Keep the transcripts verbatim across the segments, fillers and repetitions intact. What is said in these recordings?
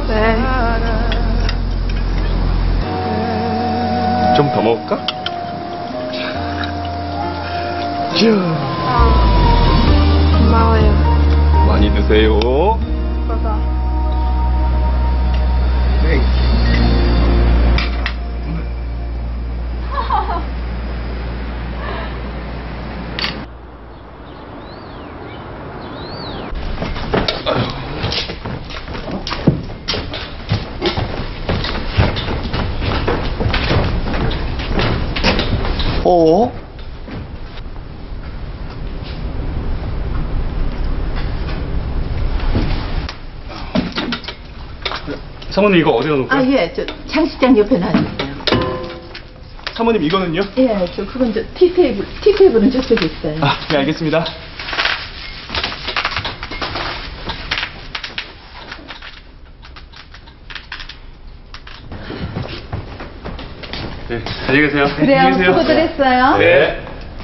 네. 좀 더 먹을까? 자. 아, 고마워요. 많이 드세요. 봐봐. 네. 어? 사모님 이거 어디다 놓을까요? 아, 예, 저 장식장 옆에 놔주세요. 사모님 이거는요? 예, 저 그건 저 티테이블, 티테이블은 저쪽에 있어요. 아, 네 알겠습니다. 네, 안녕히 계세요. 그래요, 안녕히 계세요. 수고들 했어요. 네.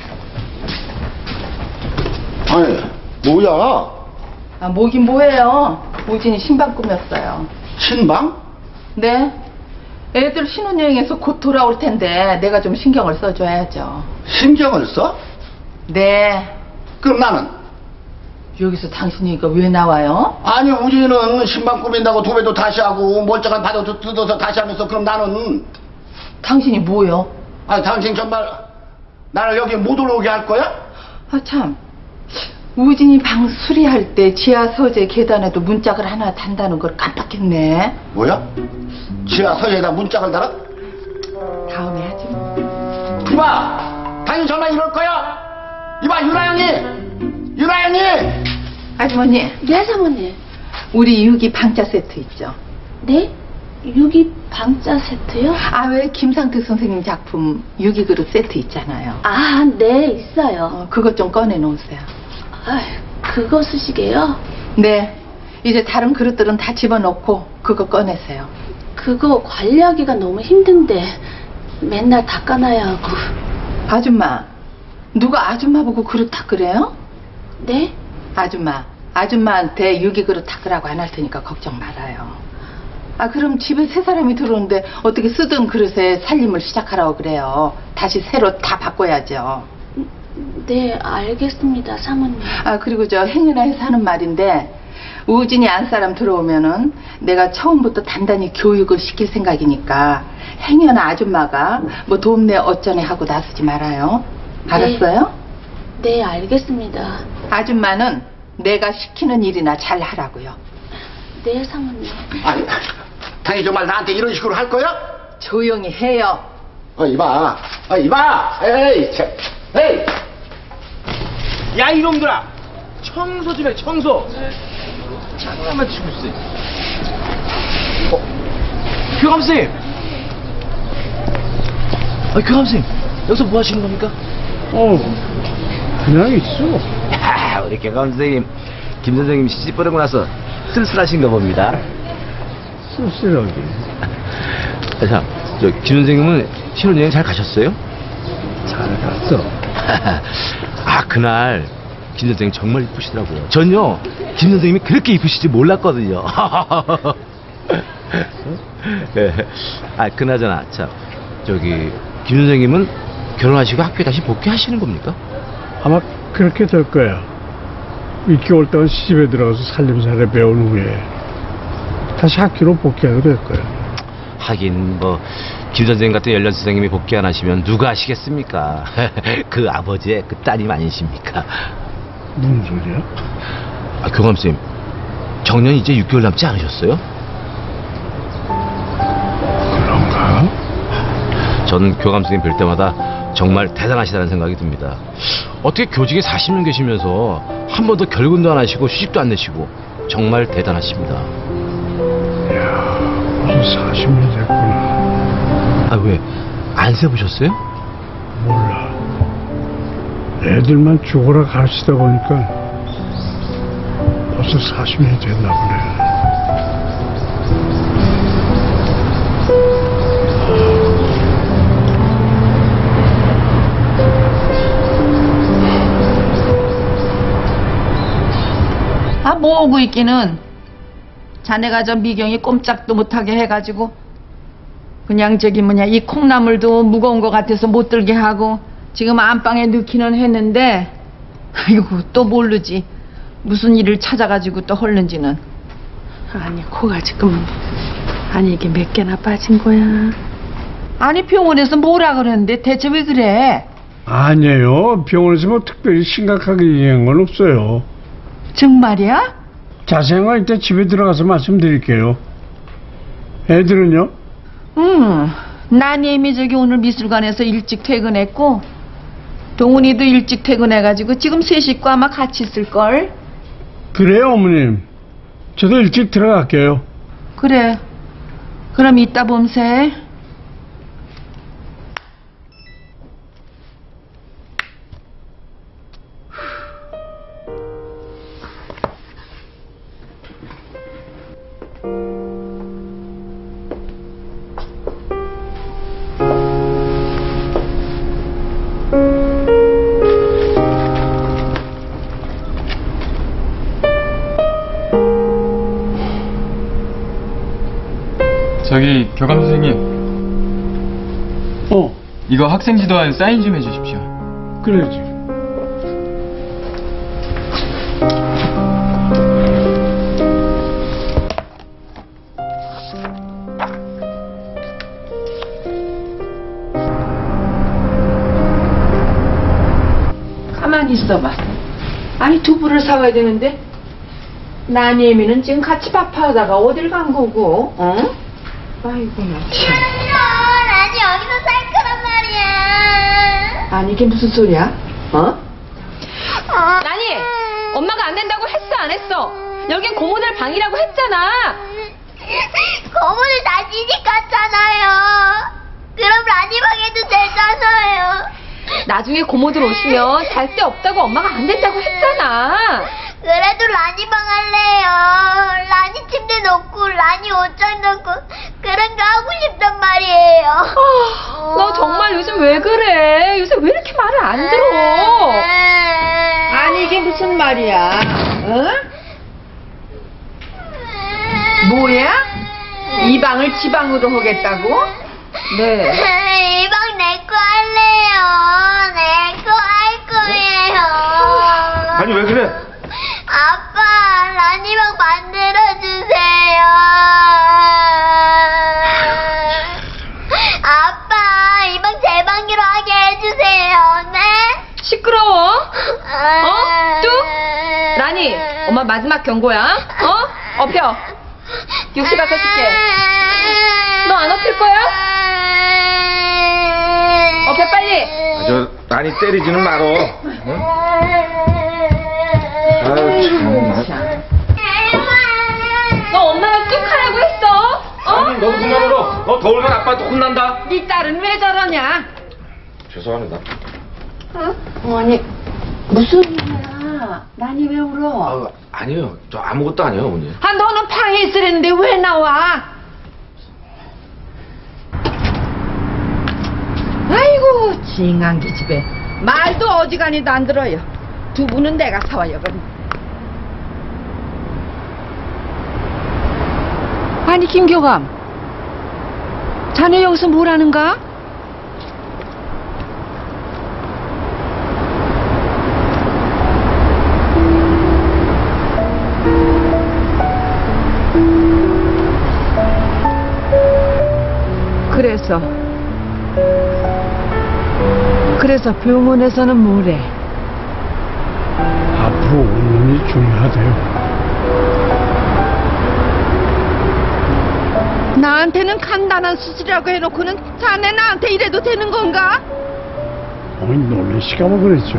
아니, 뭐야? 아, 뭐긴 뭐예요. 우진이 신방 꾸몄어요. 신방? 네. 애들 신혼여행에서 곧 돌아올 텐데 내가 좀 신경을 써줘야죠. 신경을 써? 네. 그럼 나는? 여기서 당신이 이거 왜 나와요? 아니, 우리는 신방 꾸민다고 도배도 다시 하고 멀쩡한 바도 뜯어서 다시 하면서 그럼 나는? 당신이 뭐요? 아니, 당신 정말 나를 여기 못 올라오게 할 거야? 아, 참. 우진이 방 수리할 때 지하 서재 계단에도 문짝을 하나 단다는 걸 깜빡했네. 뭐야? 지하 서재에다 문짝을 달아? 다음에 하지 뭐. 이봐! 당신 정말 이럴 거야? 이봐, 유나영이! 유나영이! 아주머니, 네, 사모님. 우리 유기 방자 세트 있죠? 네? 유기 방자 세트요? 아, 왜 김상태 선생님 작품 유기 그릇 세트 있잖아요. 아, 네, 있어요. 어, 그것 좀 꺼내 놓으세요. 아, 그거 쓰시게요? 네. 이제 다른 그릇들은 다 집어넣고 그거 꺼내세요. 그거 관리하기가 너무 힘든데 맨날 닦아놔야 하고. 아줌마, 누가 아줌마 보고 그릇 닦으래요? 네? 아줌마, 아줌마한테 유기 그릇 닦으라고 안 할 테니까 걱정 말아요. 아, 그럼 집에 세 사람이 들어오는데 어떻게 쓰던 그릇에 살림을 시작하라고 그래요? 다시 새로 다 바꿔야죠. 네, 알겠습니다, 사모님. 아, 그리고 저 행여나에서 하는 말인데 우진이 안사람 들어오면은 내가 처음부터 단단히 교육을 시킬 생각이니까 행여나 아줌마가 뭐 도움내 어쩌네 하고 나서지 말아요. 알았어요? 네, 네, 알겠습니다. 아줌마는 내가 시키는 일이나 잘 하라고요. 네, 사모님. 아니, 당신 정말 나한테 이런 식으로 할 거야? 조용히 해요. 어, 이봐. 어, 이봐. 에이, 참. 에이! 야 이놈들아, 청소 좀 해, 청소. 장난만 치고 있어. 어, 교감 선생님. 아, 교감 선생님, 여기서 뭐 하시는 겁니까? 어, 그냥 있어. 야, 우리 교감 선생님, 김 선생님 시집 보내고 나서 쓸쓸하신가 봅니다. 쓸쓸하게. 아, 자, 저 김 선생님은 신혼여행 잘 가셨어요? 잘 갔어. 아, 그날 김 선생님 정말 이쁘시더라고요. 전요 김 선생님이 그렇게 이쁘실지 몰랐거든요. 예. 아, 그나저나 참 저기 김 선생님은 결혼하시고 학교에 다시 복귀하시는 겁니까? 아마 그렇게 될 거야. 육 개월 동안 시집에 들어가서 살림살이 배운 후에 다시 학교로 복귀하게 될 거야. 하긴 뭐 김 선생님 같은 연련 선생님이 복귀 안 하시면 누가 하시겠습니까? 그 아버지의 그 따님 아니십니까? 무슨 소리야? 아, 교감쌤, 정년 이제 육 개월 남지 않으셨어요? 그런가? 전 교감선생님 뵐 때마다 정말 대단하시다는 생각이 듭니다. 어떻게 교직에 사십 년 계시면서 한 번도 결근도 안 하시고 휴직도 안 내시고 정말 대단하십니다. 이야, 무슨 사십 년 됐구나. 아, 왜? 안 세보셨어요? 몰라. 애들만 죽어라 가르치다 보니까 벌써 사십 년이 됐나 보네. 아, 뭐하고 있기는. 자네가 저 미경이 꼼짝도 못하게 해가지고 그냥 저기 뭐냐 이 콩나물도 무거운 것 같아서 못 들게 하고 지금 안방에 넣기는 했는데 아이고 또 모르지 무슨 일을 찾아가지고 또 헐는지는. 아니 코가 지금 아니 이게 몇 개나 빠진 거야? 아니 병원에서 뭐라 그러는데 대체 왜 그래? 아니에요. 병원에서 뭐 특별히 심각하게 얘기한 건 없어요. 정말이야? 자세한 건 이따 집에 들어가서 말씀드릴게요. 애들은요? 응. 나님이 저기 오늘 미술관에서 일찍 퇴근했고 동훈이도 일찍 퇴근해가지고 지금 세 식구 아마 같이 있을걸? 그래요, 어머님. 저도 일찍 들어갈게요. 그래. 그럼 이따 봄새. 저기 교감 선생님, 어, 이거 학생 지도안 사인 좀 해주십시오. 그래야지. 가만히 있어봐. 아니 두부를 사와야 되는데 나니애미는 지금 같이 밥하다가 어딜 간 거고? 어? 아이고 나 참. 나니 여기서 살 거란 말이야. 아니 이게 무슨 소리야? 어? 나니, 엄마가 안 된다고 했어 안 했어? 여긴 고모들 방이라고 했잖아. 고모를 다 시집 갔잖아요. 그럼 라니 방에도 되잖아요. 나중에 고모들 오시면 잘 데 없다고 엄마가 안 된다고 했잖아. 그래도 라니 방 할래요. 라니 침대 놓고 라니 옷장 놓고 그런 거 하고 싶단 말이에요. 아, 너 정말 요즘 왜 그래? 요새 왜 이렇게 말을 안 들어? 아니 이게 무슨 말이야? 어? 뭐야? 이 방을 지 방으로 하겠다고? 네. 이 방 내 거 할래요. 내 거 할 거예요. 아니 왜 그래? 아빠, 라니 방 만들어주세요. 아빠, 이 방 제 방으로 하게 해주세요. 네? 시끄러워. 어? 뚝? 라니, 엄마 마지막 경고야. 어? 엎여. 욕실 가서 씻게. 너 안 엎힐 거야? 엎여 빨리. 아, 저 많이 때리지는 말어. 응? 아유 참. 너 엄마가 뚝 하라고 했어. 어? 아니 너도 그만 울어. 너 더 울면 아빠한테 혼난다. 네 딸은 왜 저러냐? 죄송합니다. 어머니 무슨 일이야? 나니 왜 울어? 아, 아니에요. 저 아무것도 아니에요, 어머니. 아 너는 방에 있으랬는데 왜 나와? 아이고 징한기 집에 말도 어지간히도 안 들어요. 두부는 내가 사와요. 그럼. 아니 김교감, 자네 여기서 뭘 하는가? 그래서 그래서 병원에서는 뭐래? 앞으로 오 년이 중요하대요. 나한테는 간단한 수술이라고 해놓고는 자네 나한테 이래도 되는 건가? 어머니 놀라실까봐 그랬죠.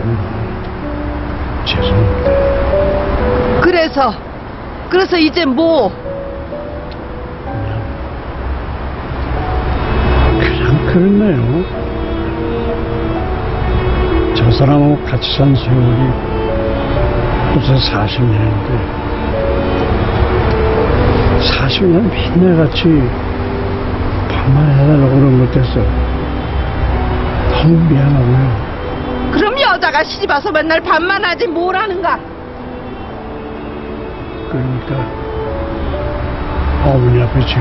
죄송합니다. 그래서 그래서 이제 뭐? 그냥 그렇네요. 저 사람하고 같이 산 세월이 벌써 사십 년인데 사십 년 맨날 같이 반말해달라고 그런 것 같아서 너무 미안하고요. 그럼 여자가 시집 와서 맨날 반만 하지 뭘 하는가? 그러니까 어머니 앞에